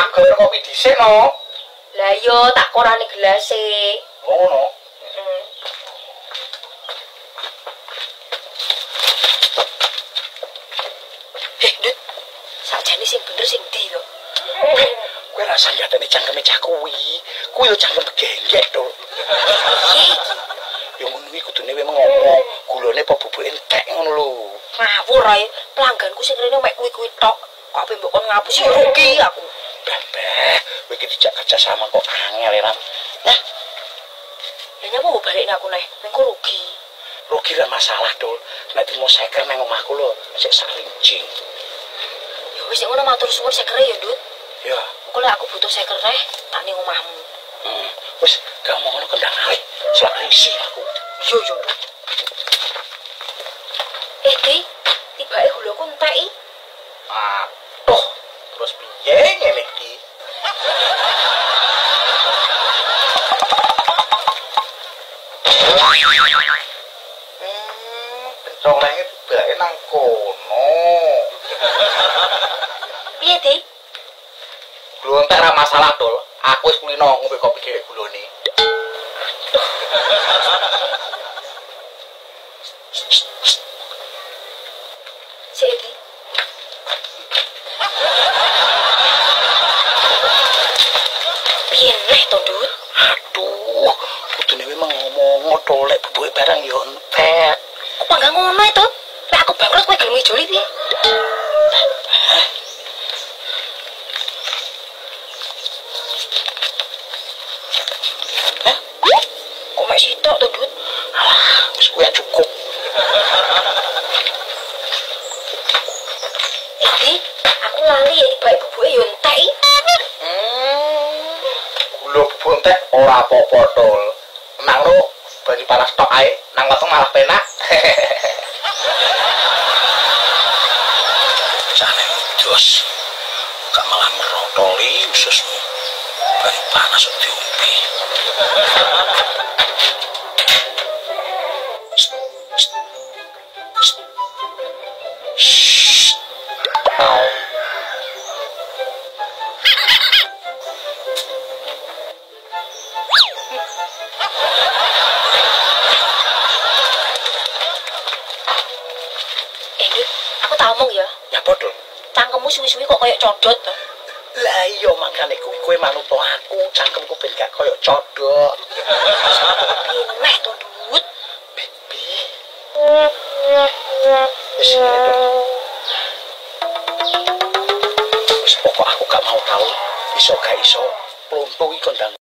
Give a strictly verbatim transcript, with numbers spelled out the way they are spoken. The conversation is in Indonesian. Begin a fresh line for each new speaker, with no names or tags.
aku gawe kopi dhisik no.
Lah yo tak korani gelas e.
Oh ngono.
Heeh. Eh, Dut. Sakjane sing bener sing ndi to?
Kowe rasa ngateni cangkeme cah kuwi. Kuwi yo cangkem genggek to. Yo ngono kuwi kudune memang ngomong, gulane apa bubuke entek ngono lho.
Ngawur ae, pelangganku sing rene mek kuwi-kuwi tok. Kok ape mbok kon ngapusi rugi aku.
Beh, kowe iki dijak kerja sama kok angel ya. Nah,
ya nyapa mbok balekne aku neh, mengko rugi.
Rugi ra masalah, Dul. Nek dimo seker nang omahku lho, sik sarincing.
Ya wis ngono matur suwun sekere ya, Dut.
Ya,
Kok lek aku butuh seker neh, tak ning omahmu.
heeh. Wis, gak mau ngono kendang ae. Selak isi aku.
Yo yo, Dut. Eh, Di, tibake gulaku entek i.
Aduh, terus piye ngene iki? Hmm, pencolenge tibake nang kono.
Piye, Di?
Gulu entek ra masalah, Dul. Aku wis kulino ngombe kopi dhek gulone.
Sik, Di. Piye neh to, Dut?
Aduh, kudune memang ngomong to lek bubuke barang yo entek.
Kok panggang ngono to? Lek aku bangkrut kowe gelem ngijoli piye?
Hah?
Kok mek sitok to, Dut?
Alah, wis kuwi cukup.
Eh, Di, aku lali ya tibake bubuke yo entek i.
Hmm. Gula bubuk entek ora apa-apa, Dul. Nang lo bani panas tok ae, nang weteng malah penak. Jane dos. Gak malah merotoli ususmu. Bani panas kok diombe. Shh. Au.
Eh, Dut, aku tak omong ya.
Ya bodol.
Cangkemmu suwi-suwi kok koyo codot to.
Lah iya makane kuwi kowe manut aku, cangkemku ben gak koyo codok.
Piye neh to, Dut?
Bibi. Wis ngene to. Wis pokok aku gak mau tahu iso gak iso plonto iki kondang